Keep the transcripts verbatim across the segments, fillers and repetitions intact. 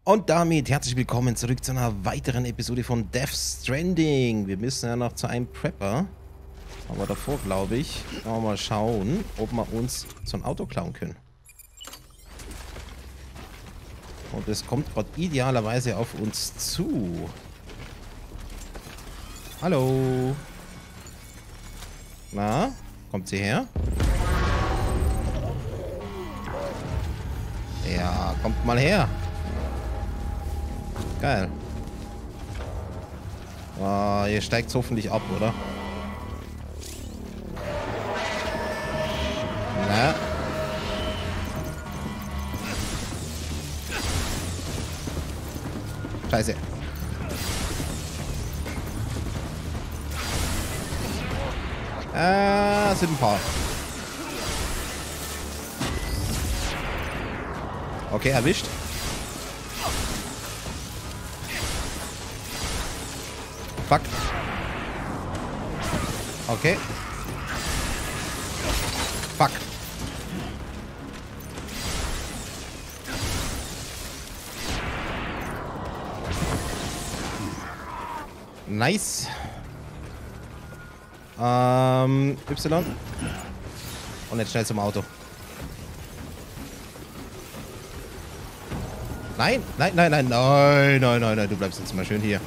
Und damit herzlich willkommen zurück zu einer weiteren Episode von Death Stranding. Wir müssen ja noch zu einem Prepper. Aber davor, glaube ich, wollen wir mal schauen, ob wir uns so ein Auto klauen können. Und es kommt gerade idealerweise auf uns zu. Hallo. Na, kommt sie her? Ja, kommt mal her. Geil. Oh, hier steigt es hoffentlich ab, oder? Na? Scheiße. Äh, sind ein paar. Okay, erwischt. Fuck. Okay. Fuck. Nice. Ähm, Y. Und jetzt schnell zum Auto. Nein, nein, nein, nein, nein, nein, nein, nein, du bleibst jetzt mal schön hier.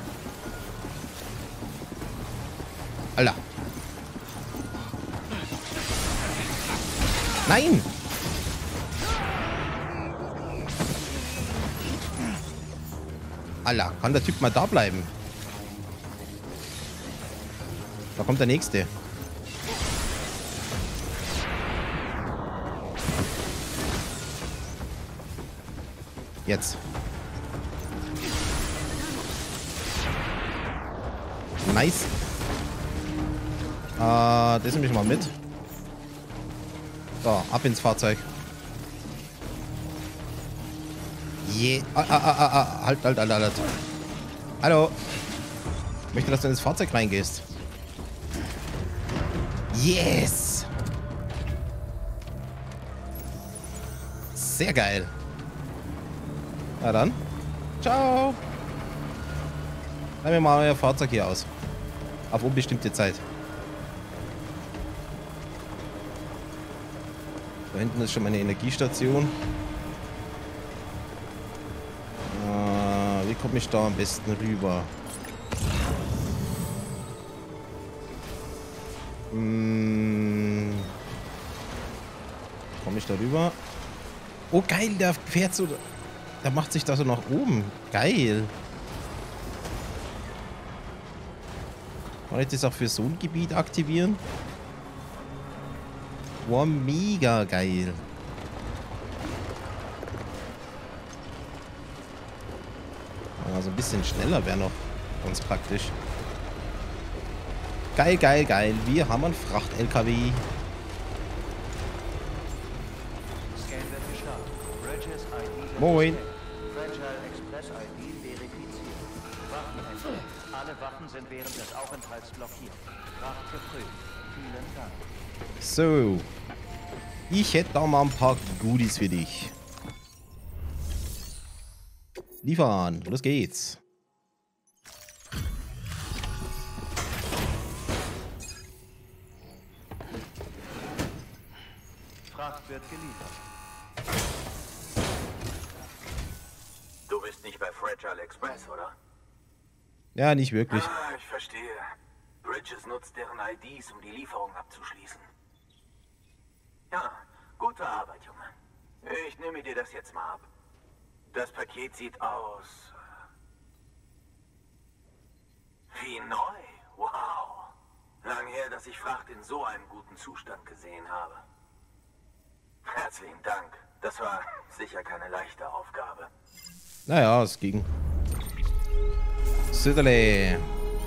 Alter. Nein! Alter, kann der Typ mal da bleiben? Da kommt der nächste. Jetzt. Nice. Äh, das nehme ich mal mit. So, ab ins Fahrzeug. Je. Ah, ah, ah, ah, ah. Halt, halt, halt, halt. Hallo. Ich möchte, dass du ins Fahrzeug reingehst. Yes. Sehr geil. Na dann. Ciao. Nehmen wir mal euer Fahrzeug hier aus. Auf unbestimmte Zeit. Da hinten ist schon meine Energiestation. Äh, wie komme ich da am besten rüber? Hm. Komme ich da rüber? Oh geil, der fährt so... Der macht sich da so nach oben. Geil. Kann ich das auch für so ein Gebiet aktivieren? Wow, mega geil. Also ein bisschen schneller wäre noch ganz praktisch. Geil, geil, geil. Wir haben einen Fracht-L K W. Moin. Alle Waffen sind während des Aufenthalts blockiert. Fracht geprüft. Vielen Dank. So. Ich hätte da mal ein paar Goodies für dich. Liefern. Los geht's. Fracht wird geliefert. Du bist nicht bei Fragile Express, oder? Ja, nicht wirklich. Ah, ich verstehe. Bridges nutzt deren I Ds, um die Lieferung abzuschließen. Ja, gute Arbeit, Junge. Ich nehme dir das jetzt mal ab. Das Paket sieht aus... wie neu. Wow. Lang her, dass ich Fracht in so einem guten Zustand gesehen habe. Herzlichen Dank. Das war sicher keine leichte Aufgabe. Naja, es ging. Süderle.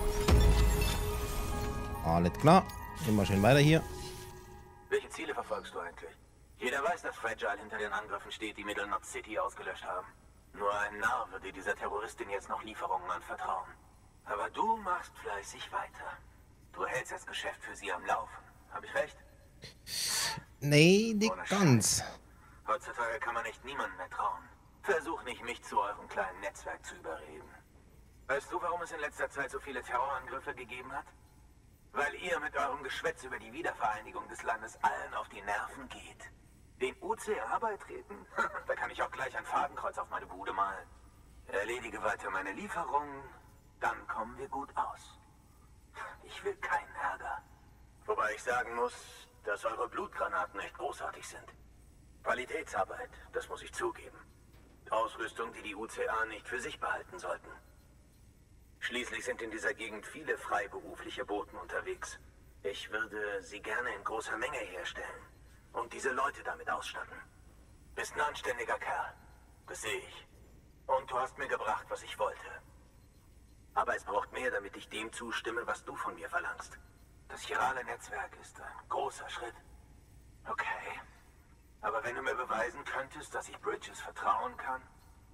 Alles klar. Immer schön weiter hier. Welche Ziele verfolgst du eigentlich? Jeder weiß, dass Fragile hinter den Angriffen steht, die Middle Knot City ausgelöscht haben. Nur ein Narr würde dieser Terroristin jetzt noch Lieferungen anvertrauen. Aber du machst fleißig weiter. Du hältst das Geschäft für sie am Laufen. Hab ich recht? Nee, nicht Ohne ganz. Heutzutage kann man echt niemandem mehr trauen. Versuch nicht, mich zu eurem kleinen Netzwerk zu überreden. Weißt du, warum es in letzter Zeit so viele Terrorangriffe gegeben hat? Weil ihr mit eurem Geschwätz über die Wiedervereinigung des Landes allen auf die Nerven geht. Den U C A beitreten? Da kann ich auch gleich ein Fadenkreuz auf meine Bude malen. Erledige weiter meine Lieferungen, dann kommen wir gut aus. Ich will keinen Ärger. Wobei ich sagen muss, dass eure Blutgranaten echt großartig sind. Qualitätsarbeit, das muss ich zugeben. Ausrüstung, die die U C A nicht für sich behalten sollten. Schließlich sind in dieser Gegend viele freiberufliche Boten unterwegs. Ich würde sie gerne in großer Menge herstellen und diese Leute damit ausstatten. Bist ein anständiger Kerl, das sehe ich. Und du hast mir gebracht, was ich wollte. Aber es braucht mehr, damit ich dem zustimme, was du von mir verlangst. Das chirale Netzwerk ist ein großer Schritt. Okay. Aber wenn du mir beweisen könntest, dass ich Bridges vertrauen kann?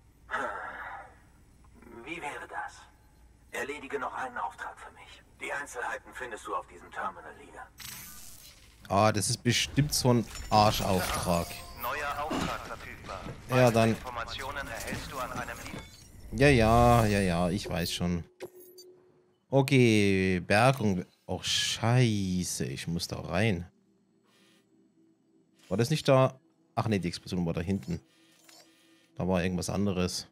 Wie wäre das? Erledige noch einen Auftrag für mich. Die Einzelheiten findest du auf diesem Terminal hier. Ah, das ist bestimmt so ein Arschauftrag. Neuer Auftrag verfügbar. Ja, dann. Informationen erhältst du an einem Lie- Ja, ja, ja, ja, ich weiß schon. Okay, Bergung. Oh, scheiße, ich muss da rein. War das nicht da? Ach nee, die Explosion war da hinten. Da war irgendwas anderes.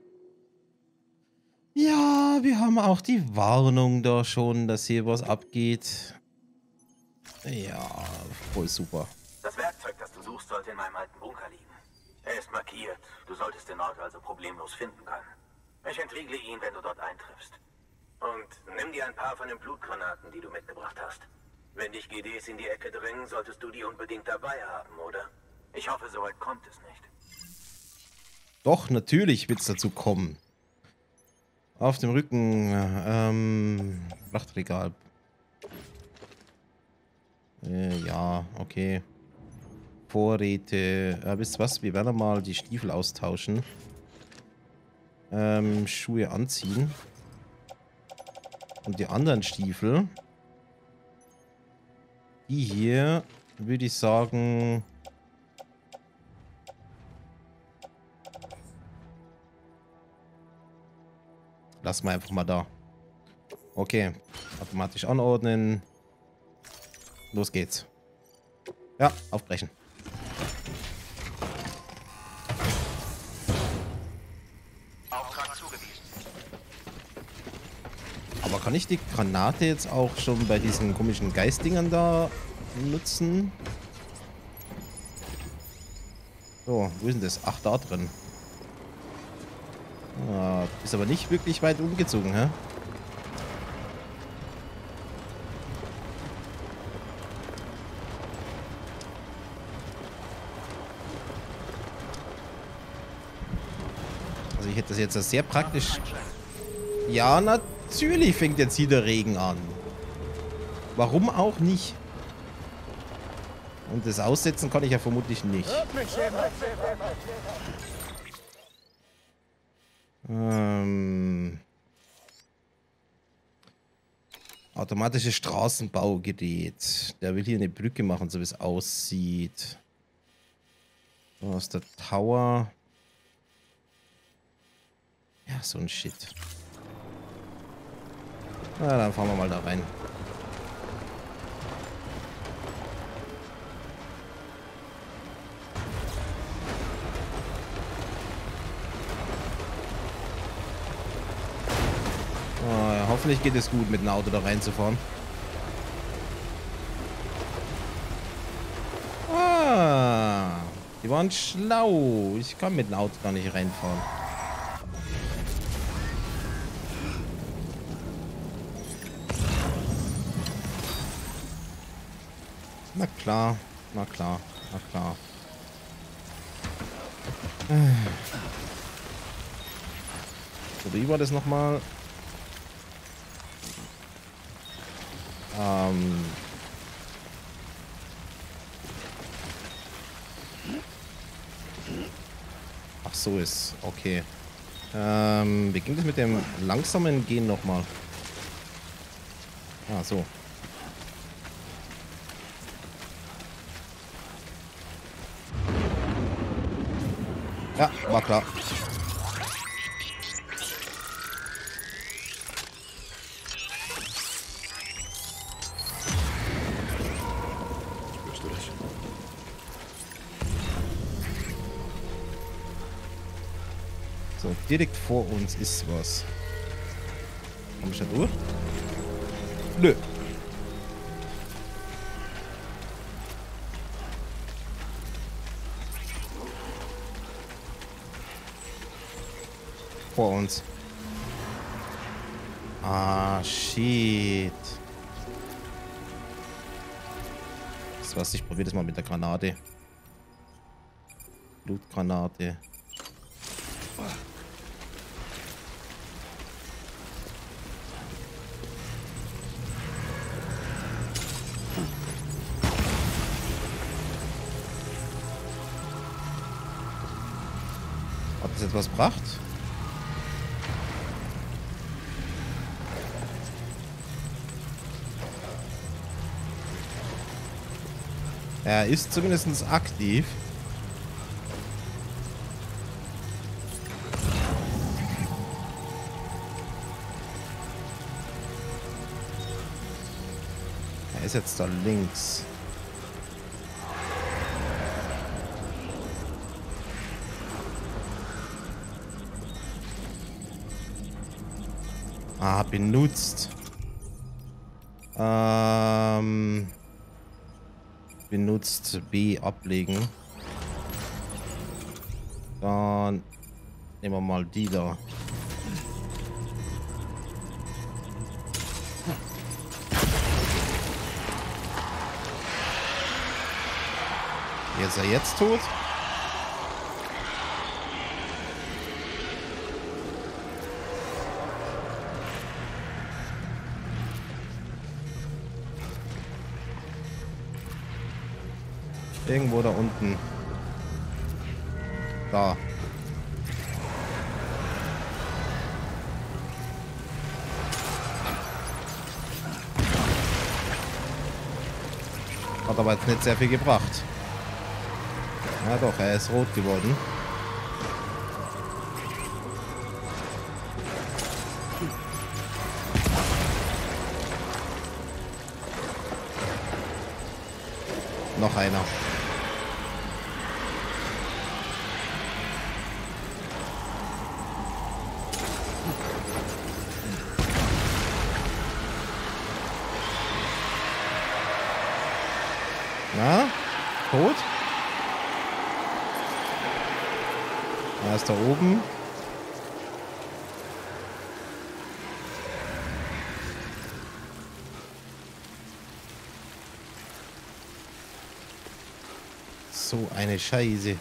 Ja, wir haben auch die Warnung da schon, dass hier was abgeht. Ja, voll super. Das Werkzeug, das du suchst, sollte in meinem alten Bunker liegen. Er ist markiert. Du solltest den Ort also problemlos finden können. Ich entriegle ihn, wenn du dort eintriffst. Und nimm dir ein paar von den Blutgranaten, die du mitgebracht hast. Wenn dich G Ds in die Ecke drängen, solltest du die unbedingt dabei haben, oder? Ich hoffe, soweit kommt es nicht. Doch, natürlich wird es dazu kommen. Auf dem Rücken, ähm, Frachtregal. Äh, ja, okay. Vorräte. Äh, wisst ihr was? Wir werden mal die Stiefel austauschen. Ähm, Schuhe anziehen. Und die anderen Stiefel. Die hier, würde ich sagen... Lassen wir einfach mal da. Okay. Automatisch anordnen. Los geht's. Ja, aufbrechen. Auftrag zugewiesen. Aber kann ich die Granate jetzt auch schon bei diesen komischen Geistdingern da nutzen? So, wo ist denn das? Ach, da drin. Ah, ist aber nicht wirklich weit umgezogen, hä? Also ich hätte das jetzt sehr praktisch... Ja, natürlich fängt jetzt hier der Regen an. Warum auch nicht? Und das Aussetzen kann ich ja vermutlich nicht. Ähm... Automatisches Straßenbaugerät. Der will hier eine Brücke machen, so wie es aussieht. Da ist der Tower. Ja, so ein Shit. Na, dann fahren wir mal da rein. Oh, ja, hoffentlich geht es gut, mit dem Auto da reinzufahren. Ah, die waren schlau. Ich kann mit dem Auto gar nicht reinfahren. Na klar, na klar, na klar. So, wie war das nochmal? Ähm... Ach so ist, okay. Ähm, wie ging das mit dem langsamen Gehen nochmal? Ah, so. Ja, war klar. Spürst du das? So, direkt vor uns ist was. Komm ich da durch? Nö. Vor uns. Ah, shit. Das was, ich probiere das mal mit der Granate. Blutgranate. Hat das etwas gebracht? Er ist zumindest aktiv. Er ist jetzt da links. Ah, benutzt. Ähm... Benutzt B ablegen. Dann nehmen wir mal die da. Ist er jetzt tot? Irgendwo da unten. Da. Hat aber jetzt nicht sehr viel gebracht. Ja doch, er ist rot geworden. Noch einer. Na? Tot? Er ist da oben. So eine Scheiße.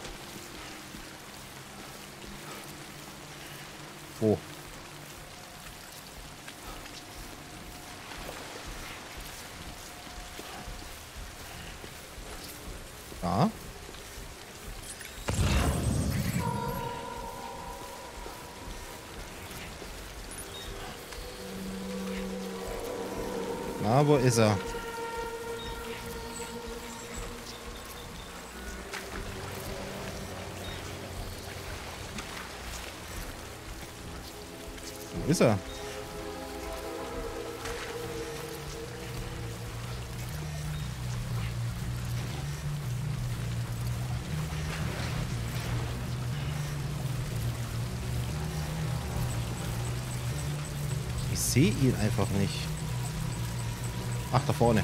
Wo? Da. Na, wo ist er? Wo ist er? Ich sehe ihn einfach nicht. Ach, da vorne.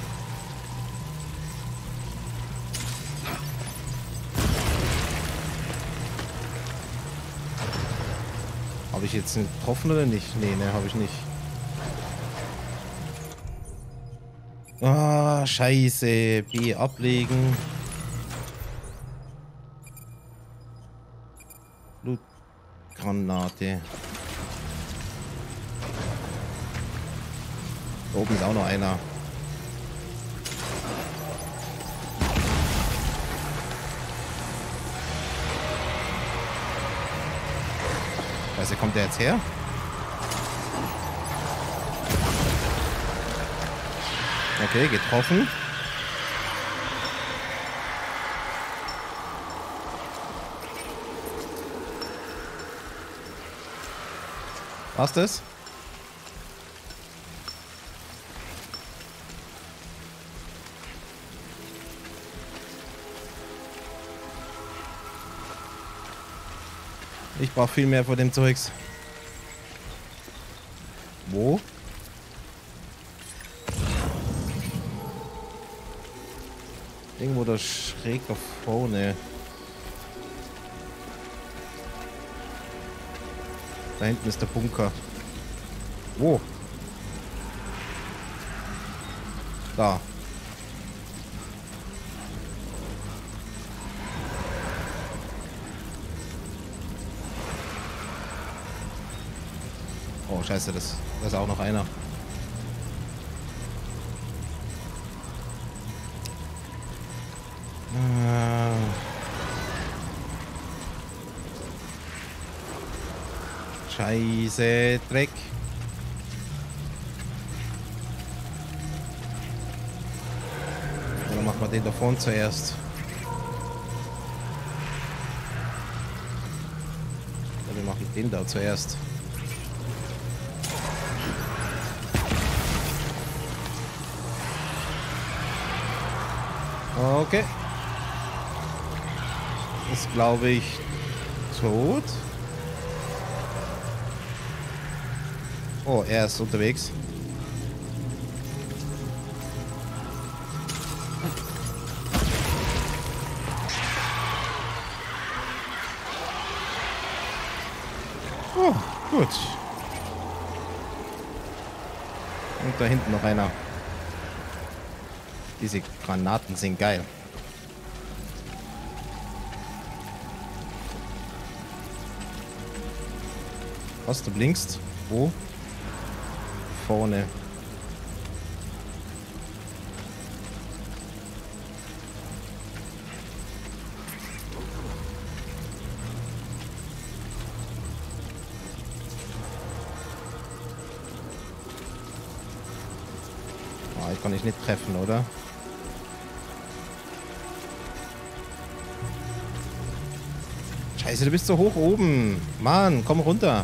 Habe ich jetzt einen getroffen oder nicht? Nee, ne, habe ich nicht. Ah, scheiße. B ablegen. Blutgranate. Da oben ist auch noch einer. Weißt du, kommt der jetzt her? Okay, getroffen. Passt es? Ich brauche viel mehr von dem Zeugs. Wo? Irgendwo da schräg da vorne. Da hinten ist der Bunker. Wo? Da. Oh, scheiße, das, das ist auch noch einer. Scheiße, Dreck. Dann machen wir den da vorne zuerst. Ja, wir machen den da zuerst. Okay. Ist, glaube ich, tot. Oh, er ist unterwegs. Oh, gut. Und da hinten noch einer. Diese Granaten sind geil. Was, du blinkst? Wo? Vorne. Ah, ich kann dich nicht treffen, oder? Scheiße, du bist so hoch oben. Mann, komm runter.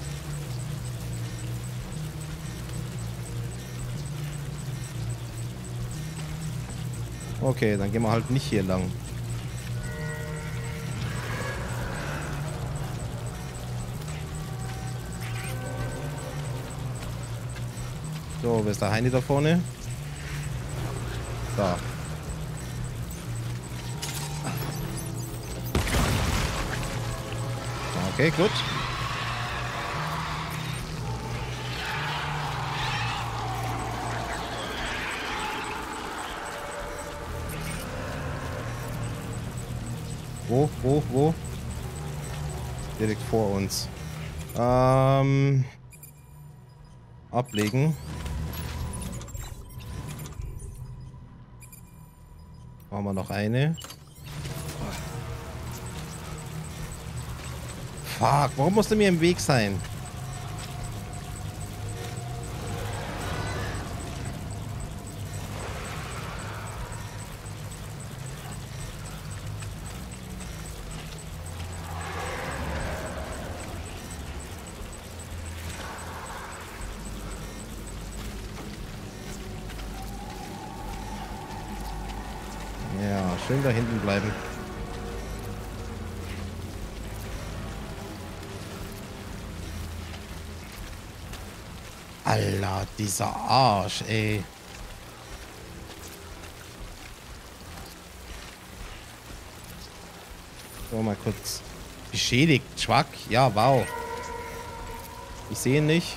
Okay, dann gehen wir halt nicht hier lang. So, wer ist der Heini da vorne? Da. Okay, gut. Wo, wo, wo? Direkt vor uns. Ähm. Ablegen. Machen wir noch eine. Fuck, warum musst du mir im Weg sein? Ja, schön da hinten bleiben. Alter, dieser Arsch, ey. So, mal kurz. Beschädigt, Schwack. Ja, wow. Ich sehe ihn nicht.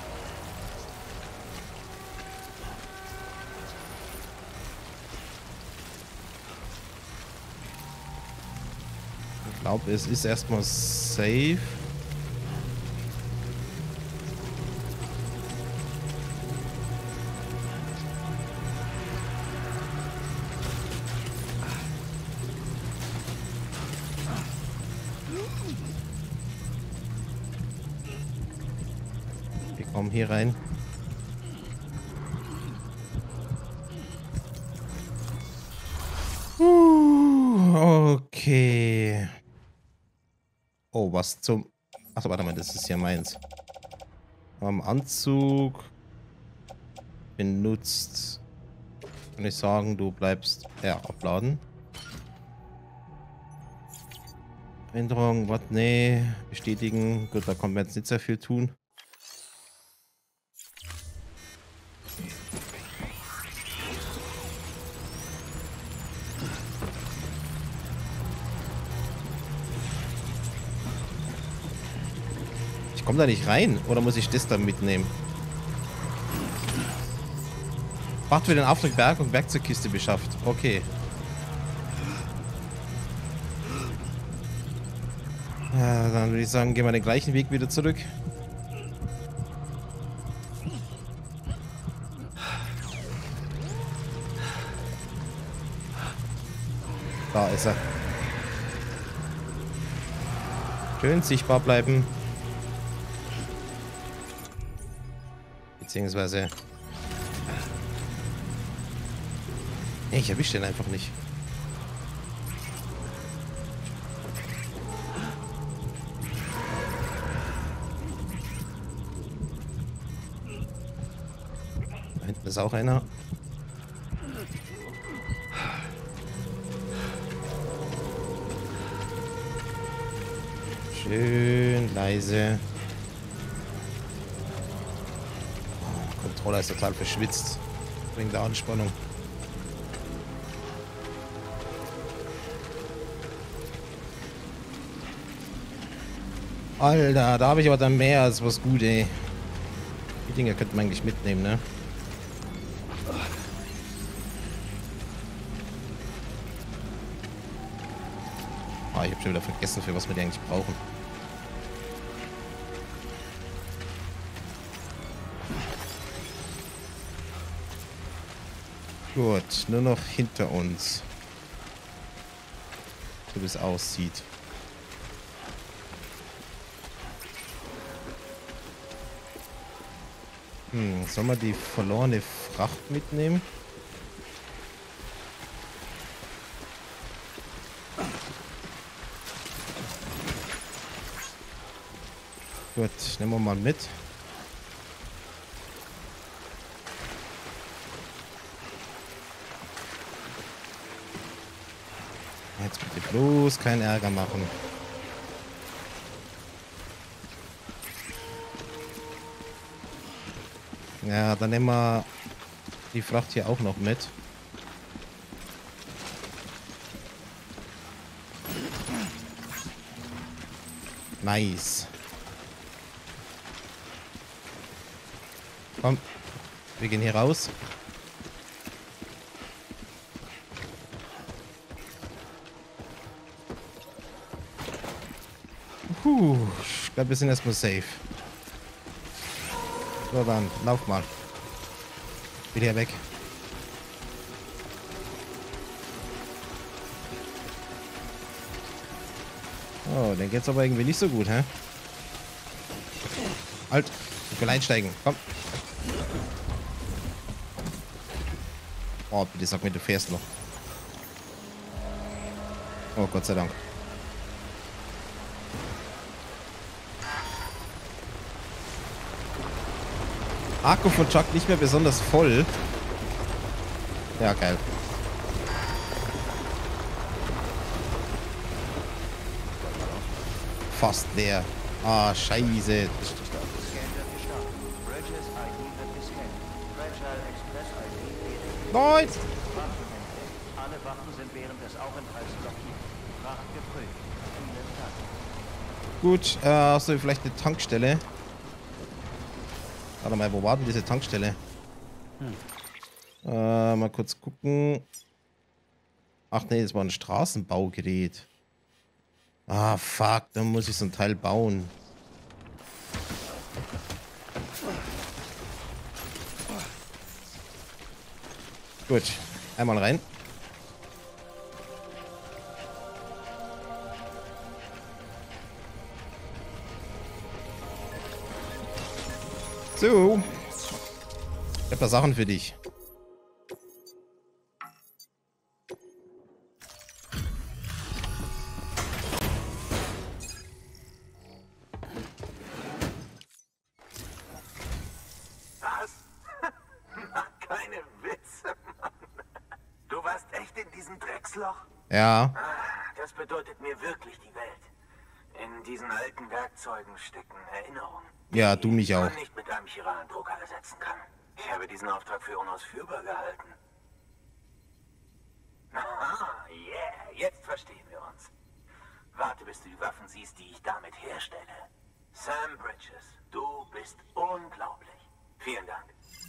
Ich glaube, es ist erstmal safe. Wir kommen hier rein. Uh, okay. Oh, was zum... Achso, warte mal, das ist ja meins. Am Anzug benutzt. Kann ich sagen, du bleibst. Ja, abladen. Änderung, was? Nee. Bestätigen. Gut, da kann man jetzt nicht sehr viel tun. Ich komme da nicht rein. Oder muss ich das dann mitnehmen? Macht für den Auftrag Berg- und Werkzeugkiste beschafft. Okay. Ja, dann würde ich sagen, gehen wir den gleichen Weg wieder zurück. Da ist er. Schön sichtbar bleiben. Beziehungsweise... Nee, ich erwische den einfach nicht. Da hinten ist auch einer. Schön leise. Oh, der Controller ist total verschwitzt. Wegen der Anspannung. Alter, da habe ich aber dann mehr als was gut, ey. Die Dinger könnten wir eigentlich mitnehmen, ne? Ah, ich habe schon wieder vergessen, für was wir die eigentlich brauchen. Gut, nur noch hinter uns. So wie es aussieht. Hm, sollen wir die verlorene Fracht mitnehmen? Gut, nehmen wir mal mit. Jetzt bitte bloß keinen Ärger machen. Ja, dann nehmen wir die Fracht hier auch noch mit. Nice. Komm, wir gehen hier raus. Puh, ich glaube, wir sind erstmal safe. So, dann lauf mal. Wieder weg. Oh, dann geht's aber irgendwie nicht so gut, hä? Halt, ich will einsteigen. Komm. Oh, bitte sag mir, du fährst noch. Oh, Gott sei Dank. Akku von Chuck nicht mehr besonders voll. Ja, geil. Fast leer. Ah, scheiße. Nein! Alle Waffen sind während des Aufenthalts blockiert. Fracht geprüft. Vielen Dank. Gut, äh, hast du vielleicht eine Tankstelle? Warte mal, wo war denn diese Tankstelle? Hm. Äh, mal kurz gucken. Ach nee, das war ein Straßenbaugerät. Ah, fuck, dann muss ich so ein Teil bauen. Gut, einmal rein. So. Ich hab da Sachen für dich. Herzloch? Ja. Ah, das bedeutet mir wirklich die Welt. In diesen alten Werkzeugen stecken Erinnerungen. Ja, du mich die auch. man nicht mit einem Chiral-Drucker ersetzen kann. Ich habe diesen Auftrag für unausführbar gehalten. Aha, yeah, jetzt verstehen wir uns. Warte, bis du die Waffen siehst, die ich damit herstelle. Sam Bridges, du bist unglaublich. Vielen Dank.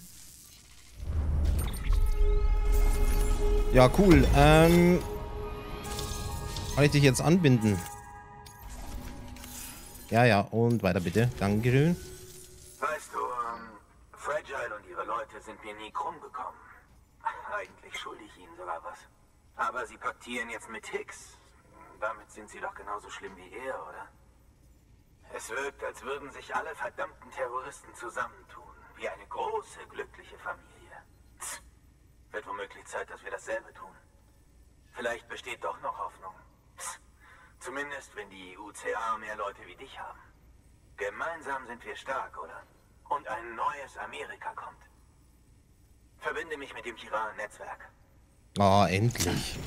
Ja, cool. Ähm, kann ich dich jetzt anbinden? Ja, ja, und weiter bitte. Dankeschön. Weißt du, ähm, Fragile und ihre Leute sind mir nie krumm gekommen. Eigentlich schulde ich ihnen sogar was. Aber sie paktieren jetzt mit Hicks. Damit sind sie doch genauso schlimm wie er, oder? Es wirkt, als würden sich alle verdammten Terroristen zusammentun. Wie eine große, glückliche Familie. Tch. Wird womöglich Zeit, dass wir dasselbe tun. Vielleicht besteht doch noch Hoffnung. Tch. Zumindest, wenn die U C A mehr Leute wie dich haben. Gemeinsam sind wir stark, oder? Und ein neues Amerika kommt. Verbinde mich mit dem chiralen Netzwerk. Oh, endlich.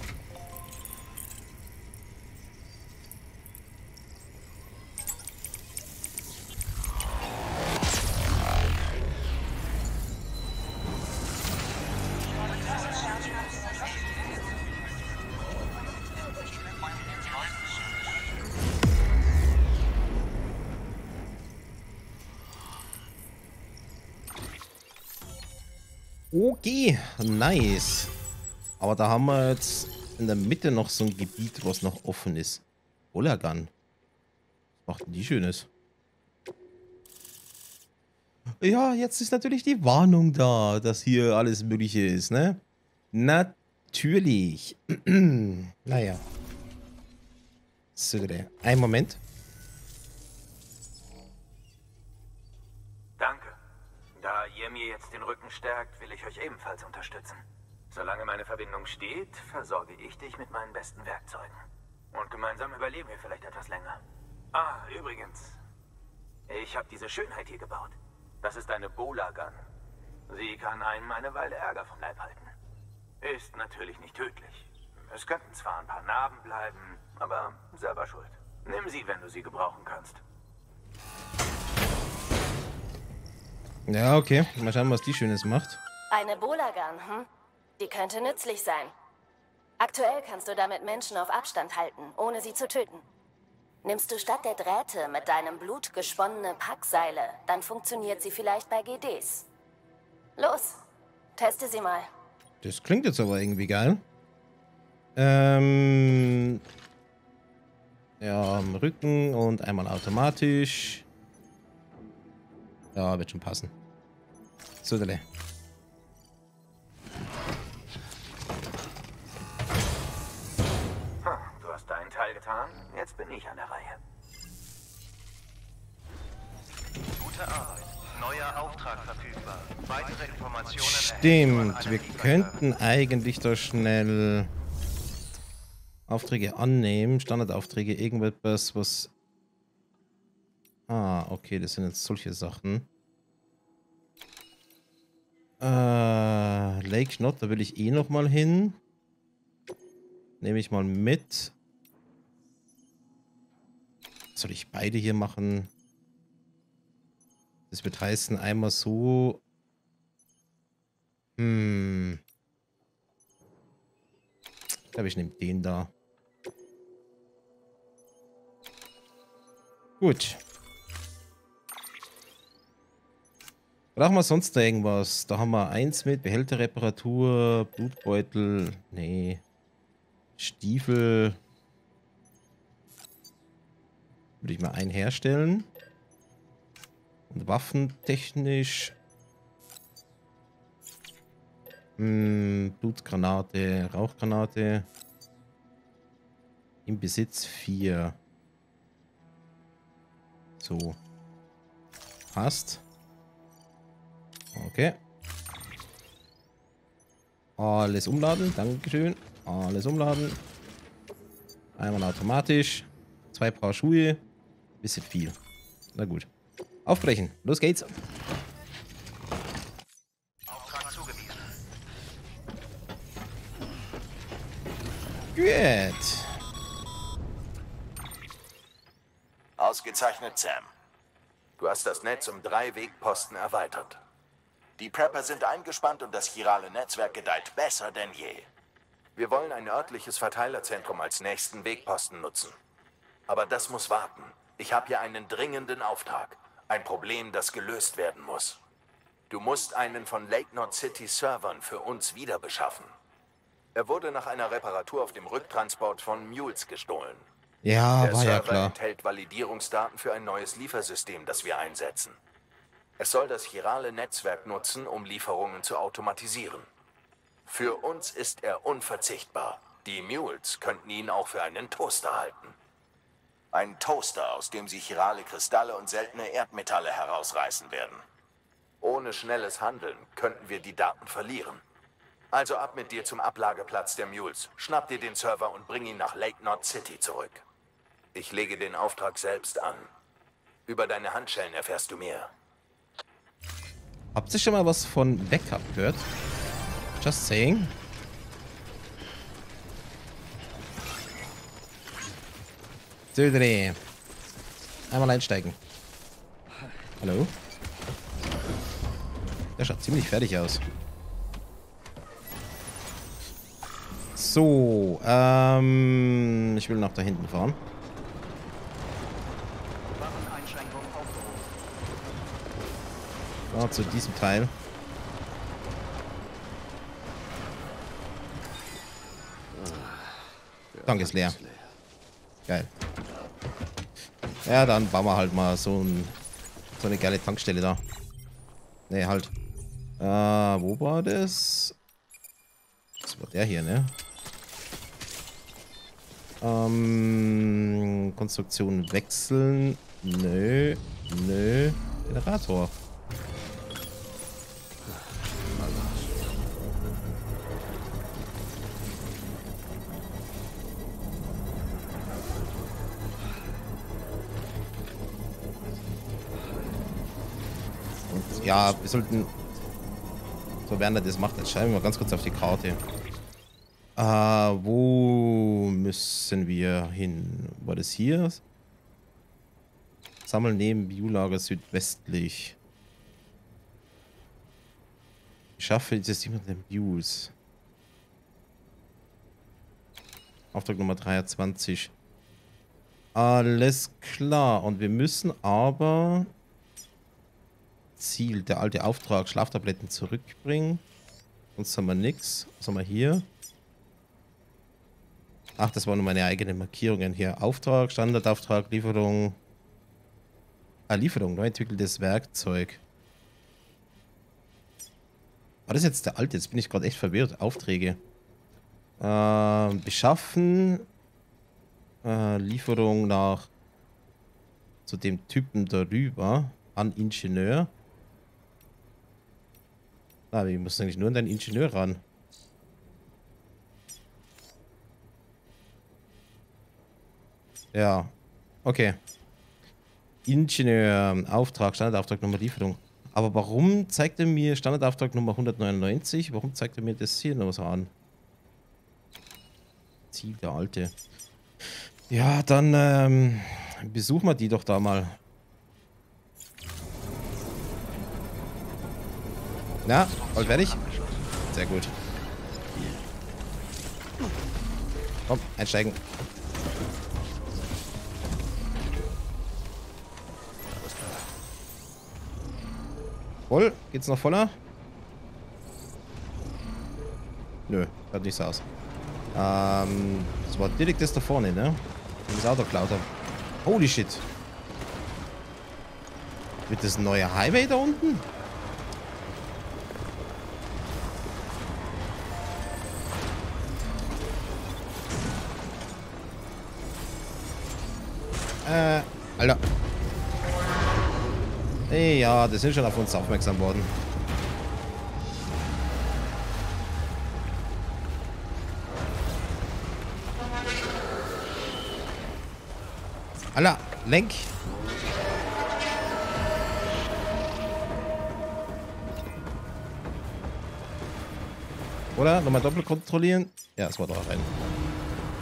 Okay, nice. Aber da haben wir jetzt in der Mitte noch so ein Gebiet, was noch offen ist. Olagan. Was macht denn die Schönes? Ja, jetzt ist natürlich die Warnung da, dass hier alles Mögliche ist, ne? Natürlich. Naja. So, ein Moment. Danke. Da ihr mir jetzt den Rücken stärkt, will ich euch ebenfalls unterstützen. Solange meine Verbindung steht, versorge ich dich mit meinen besten Werkzeugen. Und gemeinsam überleben wir vielleicht etwas länger. Ah, übrigens. Ich habe diese Schönheit hier gebaut. Das ist eine Bola-Gun. Sie kann einem eine Weile Ärger vom Leib halten. Ist natürlich nicht tödlich. Es könnten zwar ein paar Narben bleiben, aber selber schuld. Nimm sie, wenn du sie gebrauchen kannst. Ja, okay. Mal schauen, was die Schönes macht. Eine Bola-Gun, hm? Die könnte nützlich sein. Aktuell kannst du damit Menschen auf Abstand halten, ohne sie zu töten. Nimmst du statt der Drähte mit deinem Blut gesponnene Packseile, dann funktioniert sie vielleicht bei G Ds. Los, teste sie mal. Das klingt jetzt aber irgendwie geil. Ähm... Ja, am Rücken und einmal automatisch. Ja, wird schon passen. So, dale. Du hast deinen Teil getan, jetzt bin ich an der Reihe. Gute Arbeit. Neuer Auftrag verfügbar. Weitere Informationen Stimmt, wir könnten eigentlich da schnell Aufträge annehmen. Standardaufträge, irgendetwas, was... Ah, okay, das sind jetzt solche Sachen. Äh, Lake Knot, da will ich eh nochmal hin. Nehme ich mal mit. Soll ich beide hier machen? Das wird heißen, einmal so. Hm. Ich glaube, ich nehme den da. Gut. Brauchen wir sonst da irgendwas? Da haben wir eins mit Behälterreparatur, Blutbeutel. Nee. Stiefel. Würde ich mal einen herstellen. Und waffentechnisch. Hm, Blutgranate, Rauchgranate. Im Besitz vier. So. Passt. Okay. Alles umladen. Dankeschön. Alles umladen. Einmal automatisch. Zwei Paar Schuhe. Bisschen viel. Na gut. Aufbrechen. Los geht's. Auftrag zugewiesen. Gut. Ausgezeichnet, Sam. Du hast das Netz um drei Wegposten erweitert. Die Prepper sind eingespannt und das chirale Netzwerk gedeiht besser denn je. Wir wollen ein örtliches Verteilerzentrum als nächsten Wegposten nutzen. Aber das muss warten. Ich habe hier einen dringenden Auftrag. Ein Problem, das gelöst werden muss. Du musst einen von Lake Knot City Servern für uns wieder beschaffen. Er wurde nach einer Reparatur auf dem Rücktransport von Mules gestohlen. Ja, Der war ja Server klar. enthält Validierungsdaten für ein neues Liefersystem, das wir einsetzen. Es soll das chirale Netzwerk nutzen, um Lieferungen zu automatisieren. Für uns ist er unverzichtbar. Die Mules könnten ihn auch für einen Toaster halten. Ein Toaster, aus dem sie chirale Kristalle und seltene Erdmetalle herausreißen werden. Ohne schnelles Handeln könnten wir die Daten verlieren. Also ab mit dir zum Ablageplatz der Mules. Schnapp dir den Server und bring ihn nach Lake Knot City zurück. Ich lege den Auftrag selbst an. Über deine Handschellen erfährst du mehr. Habt ihr schon mal was von Backup gehört? Just saying. Södre. Einmal einsteigen. Hallo? Der schaut ziemlich fertig aus. So, ähm, ich will nach da hinten fahren. Waffeneinschränkung aufgehoben. Ja, zu diesem Teil. Tank ist leer. Geil. Ja, dann bauen wir halt mal so, ein, so eine geile Tankstelle da. Ne, halt. Äh, wo war das? Das war der hier, ne? Ähm, Konstruktion wechseln. Nö, nö. Generator. Und ja, wir sollten, so während er das macht, jetzt schreiben wir mal ganz kurz auf die Karte. Äh, wo müssen wir hin? War das hier? Sammeln neben Biolager südwestlich. Ich schaffe dieses Team mit den Mules. Auftrag Nummer dreiundzwanzig. Alles klar. Und wir müssen aber Ziel, der alte Auftrag, Schlaftabletten zurückbringen. Sonst haben wir nichts. Was haben wir hier? Ach, das waren nur meine eigenen Markierungen hier. Auftrag, Standardauftrag, Lieferung. Ah, Lieferung, neu entwickeltes Werkzeug. War das jetzt der alte? Jetzt bin ich gerade echt verwirrt. Aufträge. Äh, beschaffen. Äh, Lieferung nach zu dem Typen darüber. An Ingenieur. Ah, wir müssen eigentlich nur an den Ingenieur ran. Ja. Okay. Ingenieur, Auftrag, Standardauftrag, Nummer, Lieferung. Aber warum zeigt er mir Standardauftrag Nummer hundertneunundneunzig? Warum zeigt er mir das hier noch so an? Ziel, der alte. Ja, dann ähm, besuchen wir die doch da mal. Na, bald fertig? Sehr gut. Komm, einsteigen. Voll? Geht's noch voller? Nö, hört nicht so aus. Ähm, das war direkt das da vorne, ne? Wenn das Auto geklaut haben. Holy shit. Wird das ein neuer Highway da unten? Äh, Alter. Hey, ja, die sind schon auf uns aufmerksam worden. Alter, lenk. Oder? Nochmal doppelt kontrollieren. Ja, es war doch rein.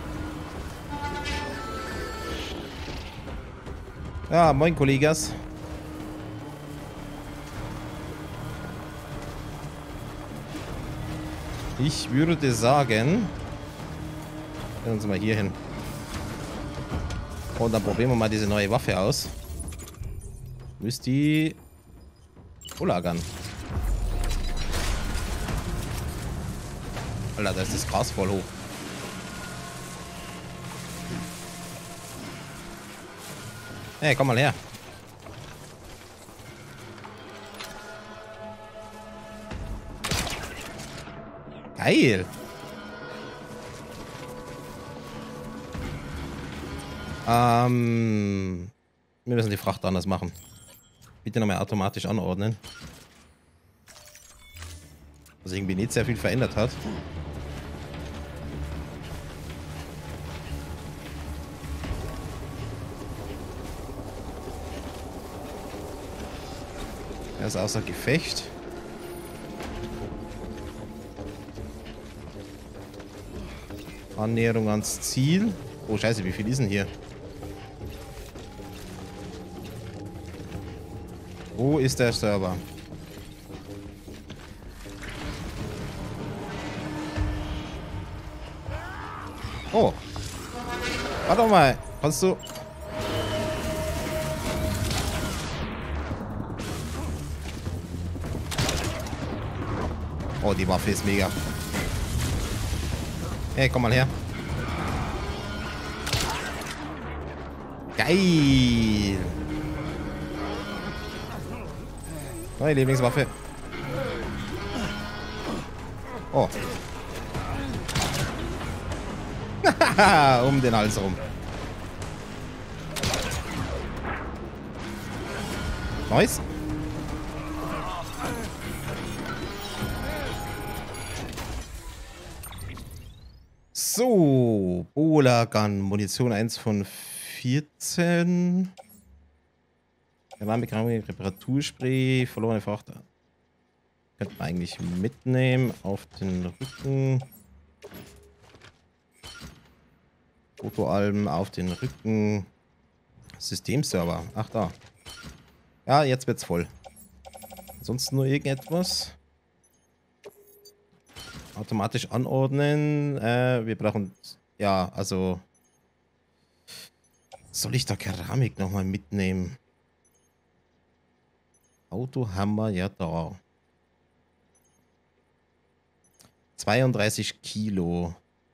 Ja, moin, Kollegas. Ich würde sagen, gehen uns mal hier hin. Und dann probieren wir mal diese neue Waffe aus. Müsst die lagern. Alter, da ist das Gras voll hoch. Hey, komm mal her. Geil. Ähm, wir müssen die Fracht anders machen. Bitte nochmal automatisch anordnen. Was irgendwie nicht sehr viel verändert hat. Er ist außer Gefecht. Annäherung ans Ziel. Oh, scheiße, wie viel ist denn hier? Wo ist der Server? Oh. Warte mal. Kannst du... Oh, die Waffe ist mega. Hey, komm mal her. Geil. Neue Lieblingswaffe. Oh. Um den Hals rum. Nice. So, Bolagan, Munition eins von vierzehn. Keramikramik, Reparaturspray, verlorene Fracht. Könnte man eigentlich mitnehmen auf den Rücken. Fotoalben auf den Rücken. Systemserver. Ach da. Ja, jetzt wird's voll. Ansonsten nur irgendetwas. Automatisch anordnen. Äh, wir brauchen... Ja, also... Soll ich da Keramik nochmal mitnehmen? Auto haben wir ja da. zweiunddreißig Kilo.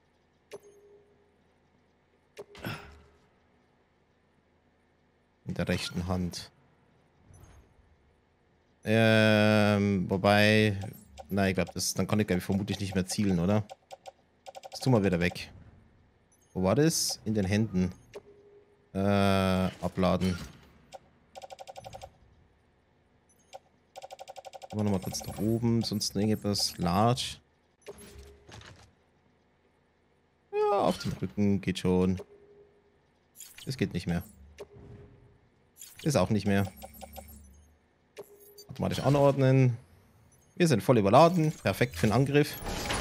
In der rechten Hand. Ähm, wobei... Nein, ich glaube, dann kann ich, glaub ich vermutlich nicht mehr zielen, oder? Das tun wir wieder weg. Wo war das? In den Händen. Äh, abladen. Machen wir nochmal kurz nach oben, sonst irgendetwas. Large. Ja, auf den Rücken geht schon. Das geht nicht mehr. Ist auch nicht mehr. Automatisch anordnen. Wir sind voll überladen. Perfekt für den Angriff.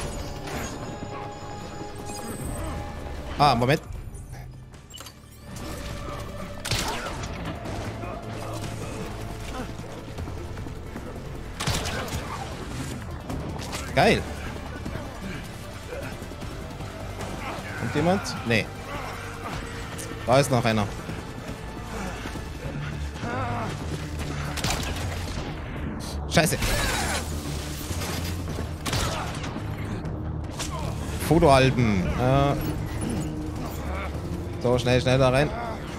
Ah, Moment. Geil. Kommt jemand? Nee. Da ist noch einer. Scheiße. Fotoalben. Äh. So, schnell, schnell da rein.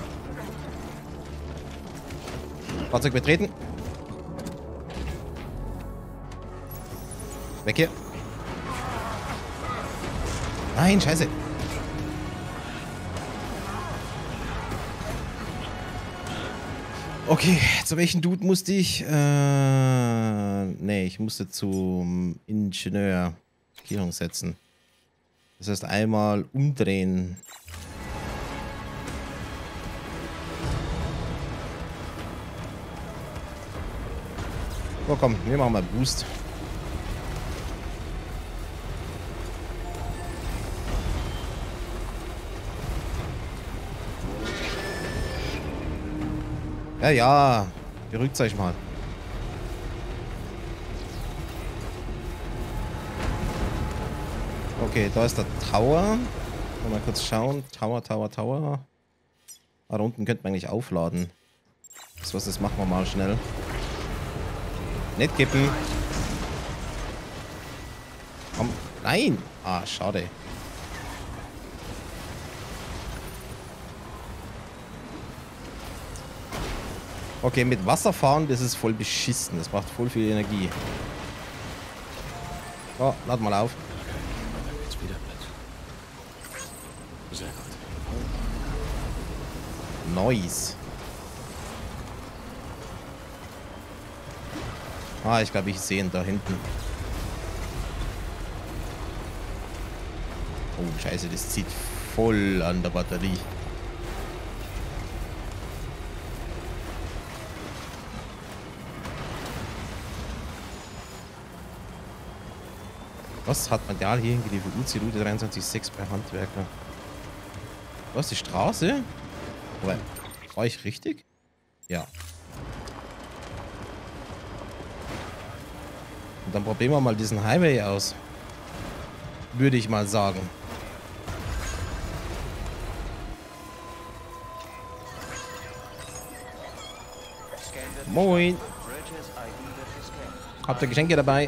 Fahrzeug betreten. Weg hier. Nein, scheiße. Okay, zu welchem Dude musste ich? Äh, nee, ich musste zum Ingenieur Markierung setzen. Das heißt einmal umdrehen. So, komm, wir machen mal Boost. Ja, ja. Beruhigt euch mal. Okay, da ist der Tower. Mal kurz schauen. Tower, Tower, Tower. Da unten könnte man eigentlich aufladen. Das was, das machen wir mal schnell. Nicht kippen. Komm. Nein. Ah, schade. Okay, mit Wasser fahren, das ist voll beschissen. Das braucht voll viel Energie. Oh, lad mal auf. Jetzt wieder Platz. Sehr gut. Nice. Ah, ich glaube, ich sehe ihn da hinten. Oh, scheiße, das zieht voll an der Batterie. Was hat Material hier hingeliefert? U C Route dreiundzwanzig Komma sechs bei Handwerker. Was, die Straße? Aber war ich richtig? Ja. Und dann probieren wir mal diesen Highway aus. Würde ich mal sagen. Moin. Habt ihr Geschenke dabei?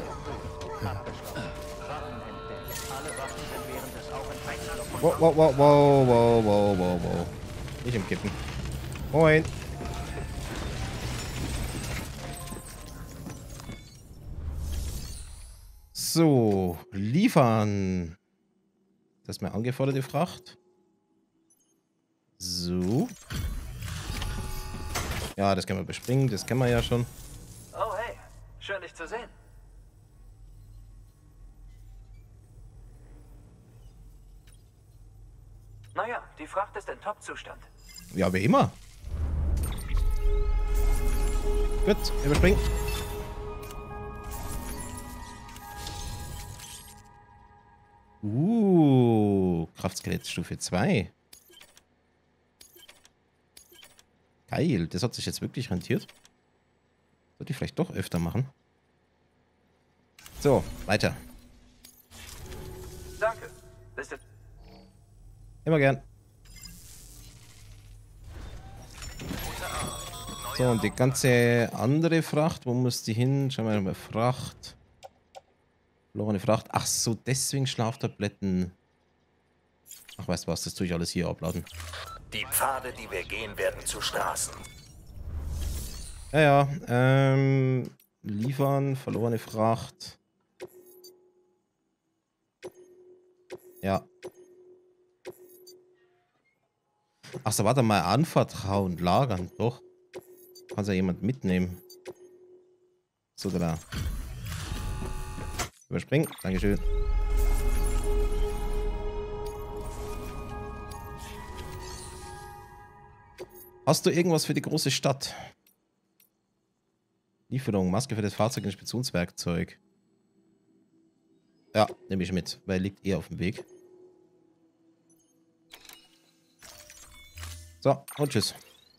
Wow, wow, wow, wow, wow, wow, wow, wow. Nicht im Kippen. Moin. So, liefern. Das ist meine angeforderte Fracht. So. Ja, das können wir bespringen, das kennen wir ja schon. Oh hey, schön dich zu sehen. Naja, die Fracht ist in Top-Zustand. Ja, wie immer. Gut, überspringen. Uh, Kraftskelett Stufe zwei. Geil, das hat sich jetzt wirklich rentiert. Sollte ich vielleicht doch öfter machen. So, weiter. Danke. Bist du... Immer gern. So, und die ganze andere Fracht, wo muss die hin? Schauen wir mal, Fracht. Verlorene Fracht. Ach so, deswegen Schlaftabletten. Ach, weißt du was, das tue ich alles hier abladen. Die Pfade, die wir gehen, werden zu Straßen. Ja, ja. Ähm, liefern, verlorene Fracht. Ja. Ach so, warte mal, anvertrauen, lagern, doch. Kann ja jemand mitnehmen. So, da. Überspringen, Dankeschön. Hast du irgendwas für die große Stadt? Lieferung, Maske für das Fahrzeug, Inspektionswerkzeug. Ja, nehme ich mit, weil er liegt eher auf dem Weg. So, und tschüss.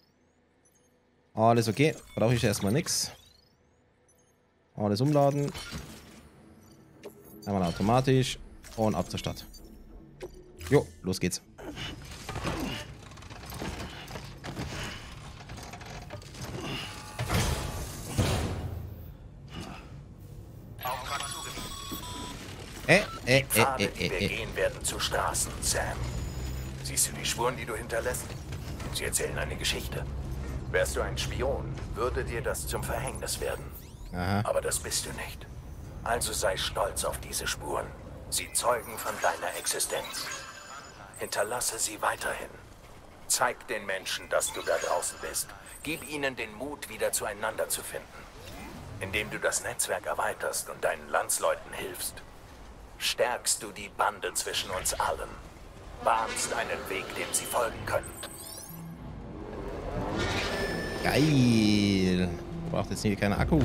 Alles okay, brauche ich erstmal nichts. Alles umladen. Einmal automatisch und ab zur Stadt. Jo, los geht's. Äh, äh, Die Pfade, äh, äh, die wir äh. gehen, werden zu Straßen, Sam. Siehst du die Spuren, die du hinterlässt? Sie erzählen eine Geschichte. Wärst du ein Spion, würde dir das zum Verhängnis werden. Aha. Aber das bist du nicht. Also sei stolz auf diese Spuren. Sie zeugen von deiner Existenz. Hinterlasse sie weiterhin. Zeig den Menschen, dass du da draußen bist. Gib ihnen den Mut, wieder zueinander zu finden. Indem du das Netzwerk erweiterst und deinen Landsleuten hilfst, stärkst du die Bande zwischen uns allen. Bahnst einen Weg, dem sie folgen können. Geil. Braucht jetzt hier keinen Akku.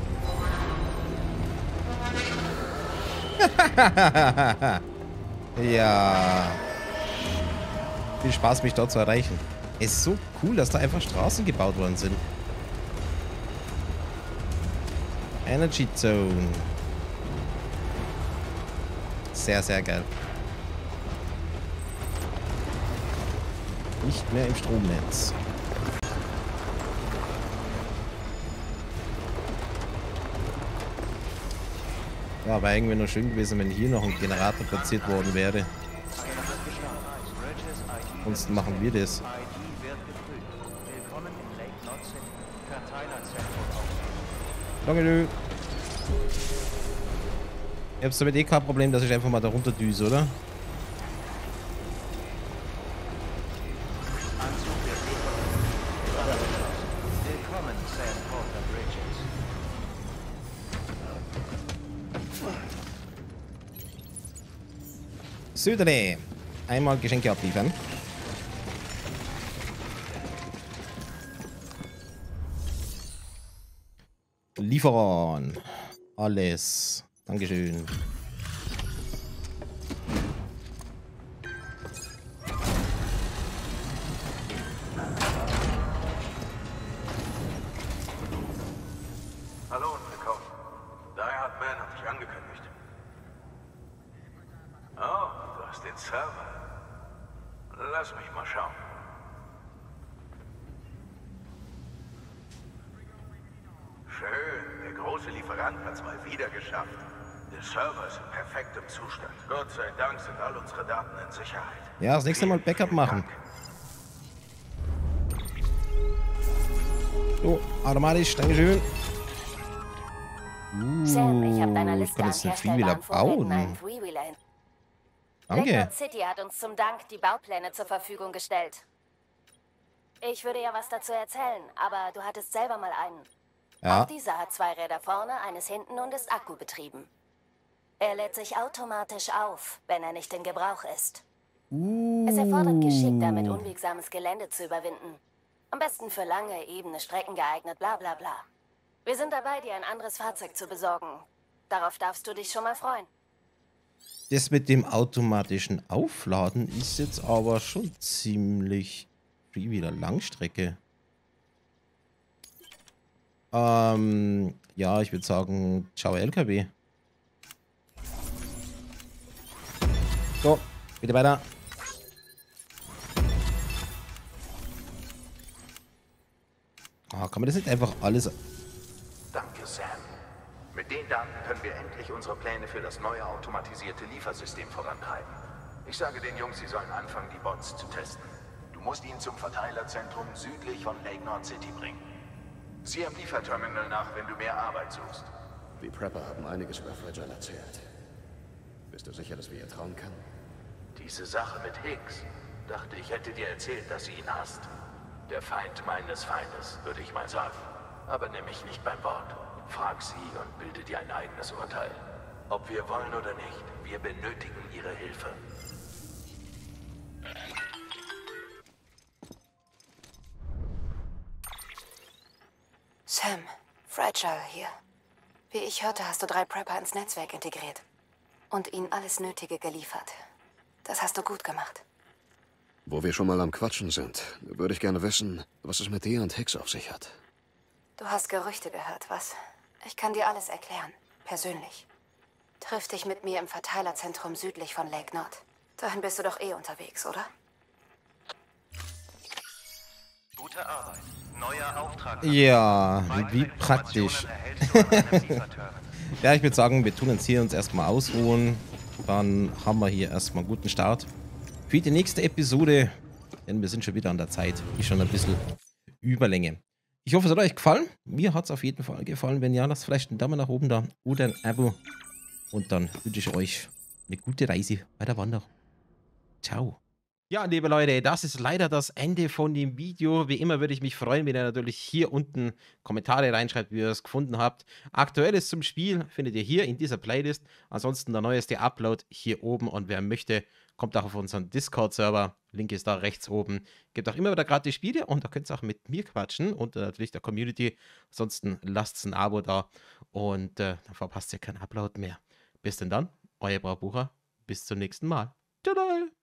Ja. Viel Spaß, mich dort zu erreichen. Es ist so cool, dass da einfach Straßen gebaut worden sind. Energy Zone. Sehr, sehr geil. Nicht mehr im Stromnetz. Ja, wäre irgendwie noch schön gewesen, wenn hier noch ein Generator platziert worden wäre. Ansonsten machen wir das. Danke. Ich hab's damit eh kein Problem, dass ich einfach mal da runter düse, oder? Südere. Einmal Geschenke abliefern. Liefern. Alles. Dankeschön. Hallo und willkommen. Die Hard Man hat dich angekündigt. Oh, du hast den Server. Lass mich mal schauen. Schön, der große Lieferant hat es mal wieder geschafft. Der Server ist in perfektem Zustand. Gott sei Dank sind all unsere Daten in Sicherheit. Ja, das nächste Mal Backup machen. So, automatisch, Dankeschön. Uh, Sam, ich habe deiner ich Liste kann an jetzt einen Herstellern Freewheeler Vorräten einen bauen. Freewheeler hin. Danke. Lakewood City hat uns zum Dank die Baupläne zur Verfügung gestellt. Ich würde ja was dazu erzählen, aber du hattest selber mal einen. Ja. Auch dieser hat zwei Räder vorne, eines hinten und ist akkubetrieben. Er lädt sich automatisch auf, wenn er nicht in Gebrauch ist. Uh. Es erfordert Geschick, damit unwegsames Gelände zu überwinden. Am besten für lange, ebene Strecken geeignet, bla bla bla. Wir sind dabei, dir ein anderes Fahrzeug zu besorgen. Darauf darfst du dich schon mal freuen. Das mit dem automatischen Aufladen ist jetzt aber schon ziemlich Freewheeler Langstrecke. Ähm, ja, ich würde sagen, ciao L K W. So, bitte weiter. Ah, kann man das nicht einfach alles... Danke, Sam. Mit den Daten können wir endlich unsere Pläne für das neue automatisierte Liefersystem vorantreiben. Ich sage den Jungs, sie sollen anfangen, die Bots zu testen. Du musst ihn zum Verteilerzentrum südlich von Lake Nord City bringen. Sieh am Lieferterminal nach, wenn du mehr Arbeit suchst. Die Prepper haben einiges über Fragile erzählt. Bist du sicher, dass wir ihr trauen können? Diese Sache mit Higgs. Dachte, ich hätte dir erzählt, dass sie ihn hasst. Der Feind meines Feindes, würde ich mal sagen. Aber nimm mich nicht beim Wort. Frag sie und bilde dir ein eigenes Urteil. Ob wir wollen oder nicht, wir benötigen ihre Hilfe. Sam, Fragile hier. Wie ich hörte, hast du drei Prepper ins Netzwerk integriert. Und ihnen alles Nötige geliefert. Das hast du gut gemacht. Wo wir schon mal am Quatschen sind, würde ich gerne wissen, was es mit dir und Higgs auf sich hat. Du hast Gerüchte gehört, was? Ich kann dir alles erklären. Persönlich. Triff dich mit mir im Verteilerzentrum südlich von Lake Nord. Dahin bist du doch eh unterwegs, oder? Gute Arbeit. Neuer Auftrag. Ja, wie praktisch. Ja, ich würde sagen, wir tun uns hier uns erstmal ausruhen. Dann haben wir hier erstmal einen guten Start für die nächste Episode. Denn wir sind schon wieder an der Zeit. Ist schon ein bisschen Überlänge. Ich hoffe, es hat euch gefallen. Mir hat es auf jeden Fall gefallen. Wenn ja, lasst vielleicht einen Daumen nach oben da oder ein Abo. Und dann wünsche ich euch eine gute Reise bei der Wanderung. Ciao. Ja, liebe Leute, das ist leider das Ende von dem Video. Wie immer würde ich mich freuen, wenn ihr natürlich hier unten Kommentare reinschreibt, wie ihr es gefunden habt. Aktuelles zum Spiel findet ihr hier in dieser Playlist. Ansonsten der neueste Upload hier oben. Und wer möchte, kommt auch auf unseren Discord-Server. Link ist da rechts oben. Gibt auch immer wieder gratis Spiele und da könnt ihr auch mit mir quatschen und äh, natürlich der Community. Ansonsten lasst ein Abo da und äh, dann verpasst ihr keinen Upload mehr. Bis denn dann, euer Braubucher. Bis zum nächsten Mal. Tada!